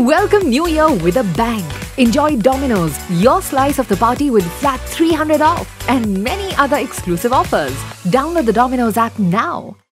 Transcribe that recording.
Welcome New Year with a bang. Enjoy Domino's, your slice of the party with flat 300 off and many other exclusive offers. Download the Domino's app now.